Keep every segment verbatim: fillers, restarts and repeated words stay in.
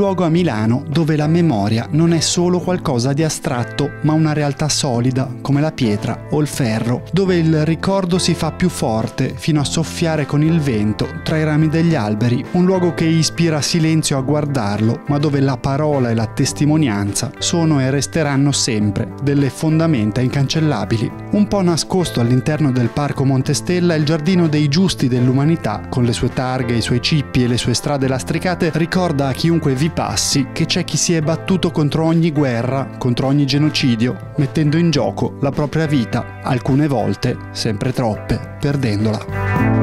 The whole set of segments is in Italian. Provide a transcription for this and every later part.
luogo a Milano dove la memoria non è solo qualcosa di astratto, ma una realtà solida come la pietra o il ferro, dove il ricordo si fa più forte fino a soffiare con il vento tra i rami degli alberi, un luogo che ispira silenzio a guardarlo, ma dove la parola e la testimonianza sono e resteranno sempre delle fondamenta incancellabili. Un po' nascosto all'interno del Parco Montestella, il Giardino dei Giusti dell'Umanità, con le sue targhe, i suoi cippi e le sue strade lastricate, ricorda a chiunque vi passi che c'è chi si è battuto contro ogni guerra, contro ogni genocidio, mettendo in gioco la propria vita, alcune volte, sempre troppe, perdendola.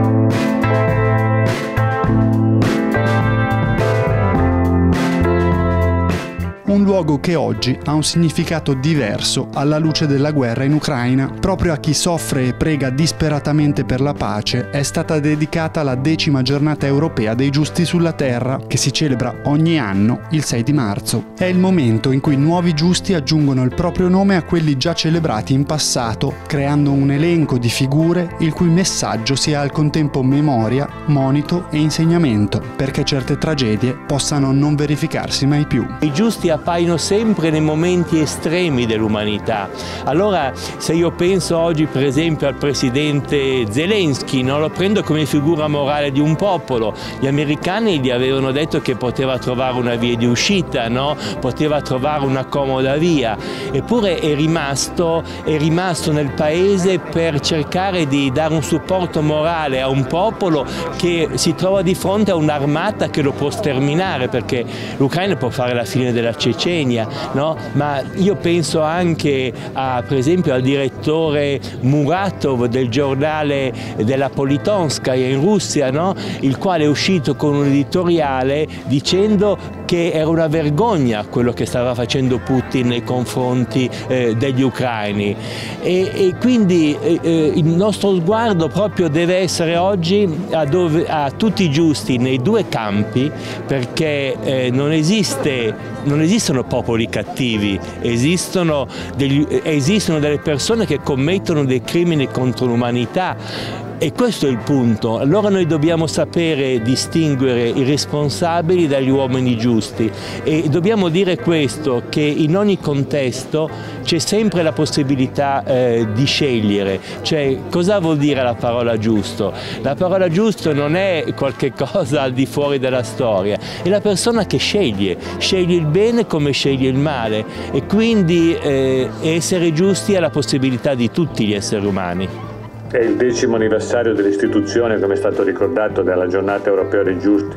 Un luogo che oggi ha un significato diverso alla luce della guerra in Ucraina. Proprio a chi soffre e prega disperatamente per la pace è stata dedicata la decima giornata europea dei Giusti sulla Terra, che si celebra ogni anno il sei di marzo. È il momento in cui nuovi giusti aggiungono il proprio nome a quelli già celebrati in passato, creando un elenco di figure il cui messaggio sia al contempo memoria, monito e insegnamento, perché certe tragedie possano non verificarsi mai più. I giusti appaiono sempre nei momenti estremi dell'umanità. Allora, se io penso oggi per esempio al presidente Zelensky, non lo prendo come figura morale di un popolo. Gli americani gli avevano detto che poteva trovare una via di uscita, no? Poteva trovare una comoda via, eppure è rimasto, è rimasto nel paese per cercare di dare un supporto morale a un popolo che si trova di fronte a un'armata che lo può sterminare, perché l'Ucraina può fare la fine della Cecenia, no? Ma io penso anche a, per esempio, al direttore Muratov del giornale della Politonskaya in Russia, no? Il quale è uscito con un editoriale dicendo che era una vergogna quello che stava facendo Putin nei confronti eh, degli ucraini. E, e quindi eh, il nostro sguardo proprio deve essere oggi a, dove, a tutti i giusti nei due campi, perché eh, non esiste, non esistono popoli cattivi, esistono, degli, esistono delle persone che commettono dei crimini contro l'umanità. E questo è il punto. Allora noi dobbiamo sapere distinguere i responsabili dagli uomini giusti, e dobbiamo dire questo, che in ogni contesto c'è sempre la possibilità eh, di scegliere. Cioè, cosa vuol dire la parola giusto? La parola giusto non è qualche cosa al di fuori della storia, è la persona che sceglie, sceglie il bene come sceglie il male, e quindi eh, essere giusti è la possibilità di tutti gli esseri umani. È il decimo anniversario dell'istituzione, come è stato ricordato, della Giornata Europea dei Giusti.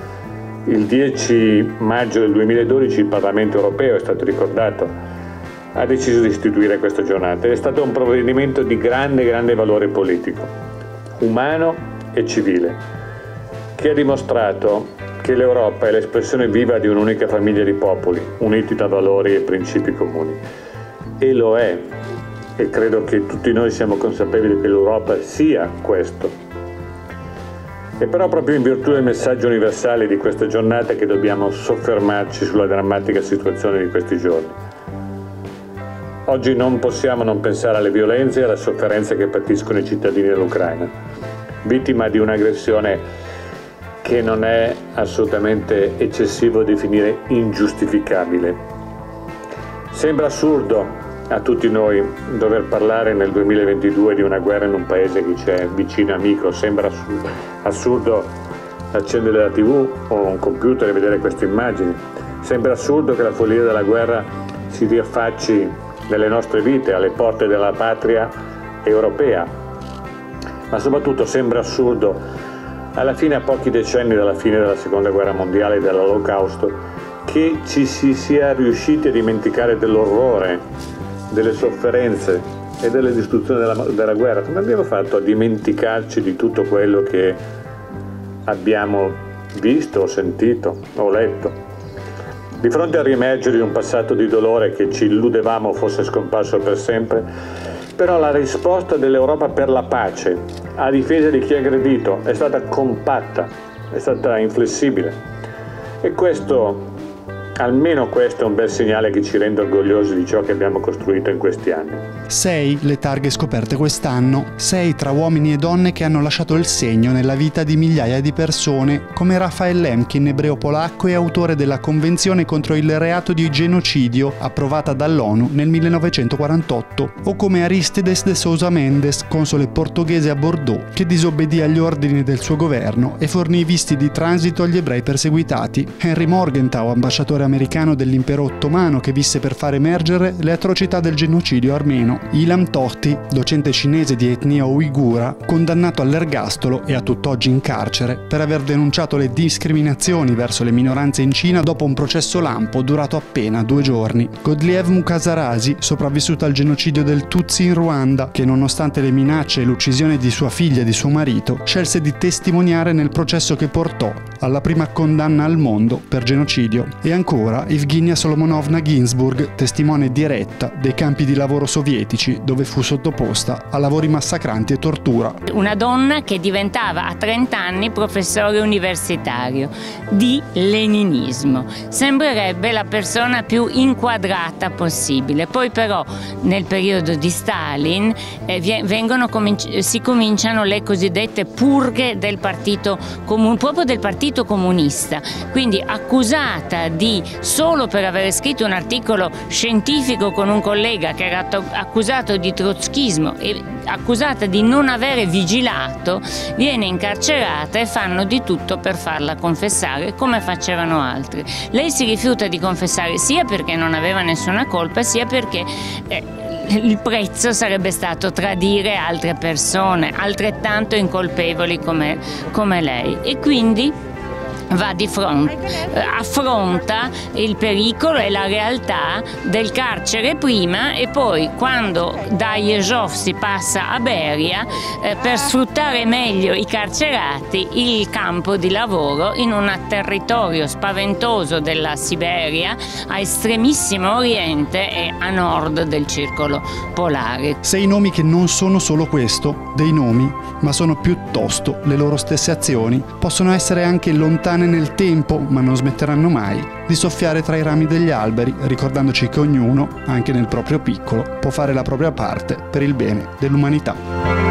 Il dieci maggio del duemiladodici il Parlamento Europeo, è stato ricordato, ha deciso di istituire questa giornata. È stato un provvedimento di grande, grande valore politico, umano e civile, che ha dimostrato che l'Europa è l'espressione viva di un'unica famiglia di popoli, uniti da valori e principi comuni. E lo è. E credo che tutti noi siamo consapevoli che l'Europa sia questo. È però proprio in virtù del messaggio universale di questa giornata che dobbiamo soffermarci sulla drammatica situazione di questi giorni. Oggi non possiamo non pensare alle violenze e alla sofferenza che patiscono i cittadini dell'Ucraina, vittima di un'aggressione che non è assolutamente eccessivo definire ingiustificabile. Sembra assurdo a tutti noi dover parlare nel duemilaventidue di una guerra in un paese che ci è vicino amico. Sembra assurdo, assurdo accendere la tivù o un computer e vedere queste immagini. Sembra assurdo che la follia della guerra si riaffacci nelle nostre vite, alle porte della patria europea. Ma soprattutto sembra assurdo, alla fine, a pochi decenni dalla fine della Seconda Guerra Mondiale e dell'Olocausto, che ci si sia riusciti a dimenticare dell'orrore, delle sofferenze e delle distruzioni della, della guerra. Come abbiamo fatto a dimenticarci di tutto quello che abbiamo visto, o sentito, o letto? Di fronte al riemergere di un passato di dolore che ci illudevamo fosse scomparso per sempre, però la risposta dell'Europa per la pace, a difesa di chi è aggredito, è stata compatta, è stata inflessibile. E questo Almeno questo è un bel segnale che ci rende orgogliosi di ciò che abbiamo costruito in questi anni. Sei le targhe scoperte quest'anno, sei tra uomini e donne che hanno lasciato il segno nella vita di migliaia di persone, come Raphael Lemkin, ebreo polacco e autore della Convenzione contro il reato di genocidio approvata dall'ONU nel millenovecentoquarantotto, o come Aristides de Sousa Mendes, console portoghese a Bordeaux, che disobbedì agli ordini del suo governo e fornì visti di transito agli ebrei perseguitati, Henry Morgenthau, ambasciatore americano dell'impero ottomano che visse per far emergere le atrocità del genocidio armeno, Ilham Tohti, docente cinese di etnia uigura, condannato all'ergastolo e a tutt'oggi in carcere per aver denunciato le discriminazioni verso le minoranze in Cina dopo un processo lampo durato appena due giorni, Godliev Mukasarasi, sopravvissuto al genocidio del Tutsi in Ruanda, che nonostante le minacce e l'uccisione di sua figlia e di suo marito, scelse di testimoniare nel processo che portò alla prima condanna al mondo per genocidio, e ancora Evgenia Solomonovna Ginsburg, testimone diretta dei campi di lavoro sovietici dove fu sottoposta a lavori massacranti e tortura. Una donna che diventava a trenta anni professore universitario di leninismo. Sembrerebbe la persona più inquadrata possibile. Poi però nel periodo di Stalin eh, vengono si cominciano le cosiddette purghe del partito comun proprio del partito comunista, quindi accusata di solo per aver scritto un articolo scientifico con un collega che era accusato di trotskismo e accusata di non avere vigilato, viene incarcerata e fanno di tutto per farla confessare, come facevano altri. Lei si rifiuta di confessare sia perché non aveva nessuna colpa, sia perché eh, il prezzo sarebbe stato tradire altre persone altrettanto incolpevoli come, come lei, e quindi va di fronte, affronta il pericolo e la realtà del carcere prima, e poi quando da Jezhov si passa a Beria eh, per sfruttare meglio i carcerati, il campo di lavoro in un territorio spaventoso della Siberia a estremissimo oriente e a nord del circolo polare. Sei nomi che non sono solo questo, dei nomi, ma sono piuttosto le loro stesse azioni. Possono essere anche lontane nel tempo, ma non smetteranno mai di soffiare tra i rami degli alberi, ricordandoci che ognuno, anche nel proprio piccolo, può fare la propria parte per il bene dell'umanità.